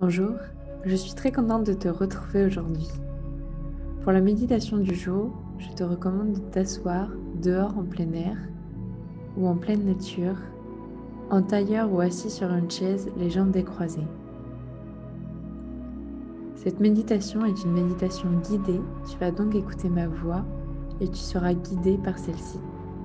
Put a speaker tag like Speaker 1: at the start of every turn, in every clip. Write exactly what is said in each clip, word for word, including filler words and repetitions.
Speaker 1: Bonjour, je suis très contente de te retrouver aujourd'hui. Pour la méditation du jour, je te recommande de t'asseoir dehors en plein air ou en pleine nature, en tailleur ou assis sur une chaise, les jambes décroisées. Cette méditation est une méditation guidée, tu vas donc écouter ma voix et tu seras guidé par celle-ci.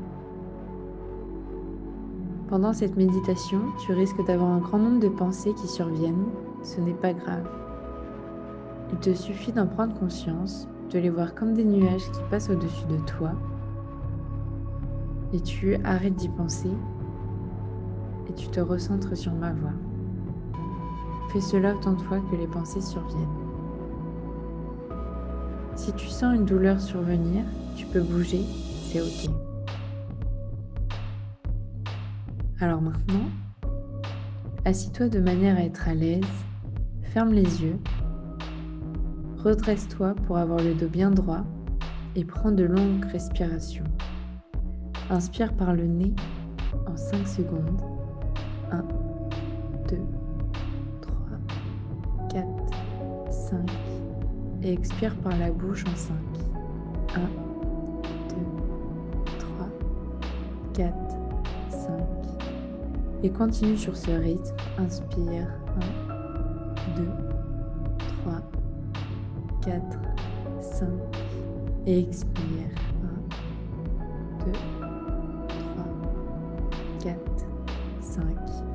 Speaker 1: Pendant cette méditation, tu risques d'avoir un grand nombre de pensées qui surviennent, ce n'est pas grave. Il te suffit d'en prendre conscience, de les voir comme des nuages qui passent au-dessus de toi, et tu arrêtes d'y penser, et tu te recentres sur ma voix. Fais cela autant de fois que les pensées surviennent. Si tu sens une douleur survenir, tu peux bouger, c'est ok. Alors maintenant, assis-toi de manière à être à l'aise, ferme les yeux, redresse-toi pour avoir le dos bien droit et prends de longues respirations. Inspire par le nez en cinq secondes. un, deux, trois, quatre, cinq. Et expire par la bouche en cinq. un, deux, trois, quatre, cinq. Et continue sur ce rythme. Inspire. un, deux, trois, quatre, cinq. Et expire. un, deux, trois, quatre, cinq.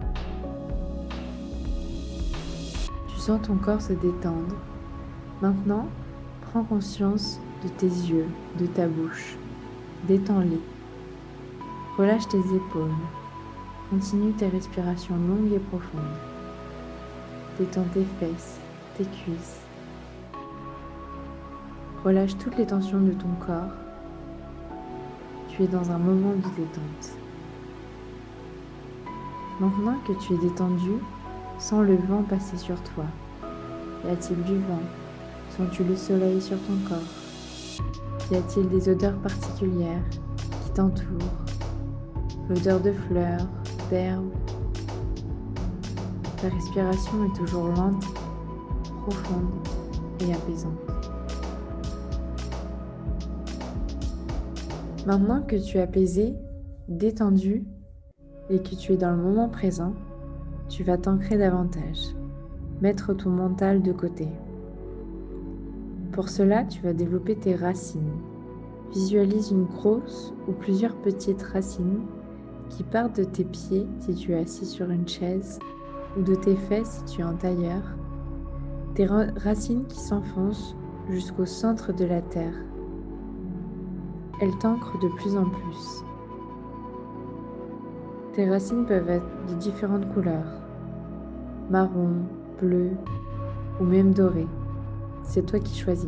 Speaker 1: Tu sens ton corps se détendre. Maintenant, prends conscience de tes yeux, de ta bouche. Détends-les. Relâche tes épaules. Continue tes respirations longues et profondes. Détends tes fesses, tes cuisses. Relâche toutes les tensions de ton corps. Tu es dans un moment de détente. Maintenant que tu es détendu, sens le vent passer sur toi. Y a-t-il du vent? Sens-tu le soleil sur ton corps? Y a-t-il des odeurs particulières qui t'entourent? L'odeur de fleurs, d'herbes. Ta respiration est toujours lente, profonde et apaisante. Maintenant que tu es apaisé, détendu et que tu es dans le moment présent, tu vas t'ancrer davantage, mettre ton mental de côté. Pour cela, tu vas développer tes racines. Visualise une grosse ou plusieurs petites racines qui partent de tes pieds si tu es assis sur une chaise ou de tes fesses si tu es en tailleur. Tes racines qui s'enfoncent jusqu'au centre de la terre. Elles t'ancrent de plus en plus. Tes racines peuvent être de différentes couleurs, marron, bleu ou même doré. C'est toi qui choisis.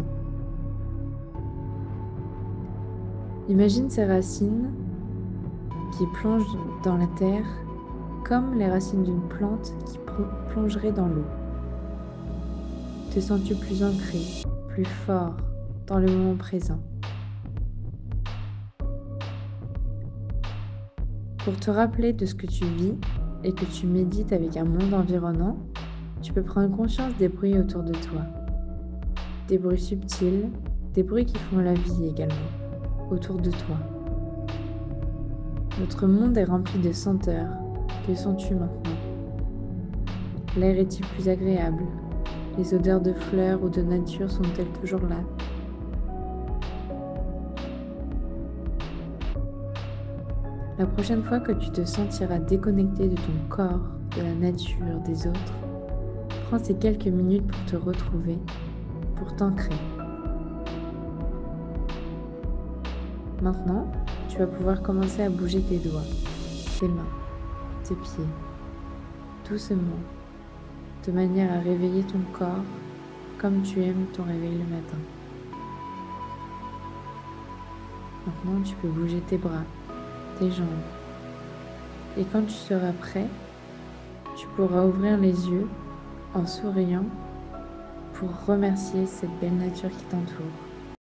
Speaker 1: Imagine ces racines qui plongent dans la terre comme les racines d'une plante qui plongerait dans l'eau. Te sens-tu plus ancré, plus fort dans le moment présent? Pour te rappeler de ce que tu vis et que tu médites avec un monde environnant, tu peux prendre conscience des bruits autour de toi. Des bruits subtils, des bruits qui font la vie également, autour de toi. Notre monde est rempli de senteurs. Que sens-tu maintenant? L'air est-il plus agréable? Les odeurs de fleurs ou de nature sont-elles toujours là? La prochaine fois que tu te sentiras déconnecté de ton corps, de la nature, des autres, prends ces quelques minutes pour te retrouver, pour t'ancrer. Maintenant, tu vas pouvoir commencer à bouger tes doigts, tes mains, tes pieds, doucement, de manière à réveiller ton corps comme tu aimes ton réveil le matin. Maintenant, tu peux bouger tes bras, tes jambes. Et quand tu seras prêt, tu pourras ouvrir les yeux en souriant pour remercier cette belle nature qui t'entoure.